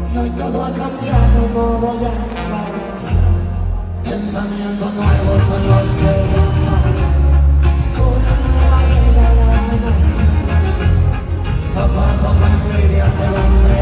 Y hoy todo ha cambiado, no voy a entrar. Pensamientos nuevos son los que dejan. Una nueva vida la demuestra. Poco a poco envidia se vuelve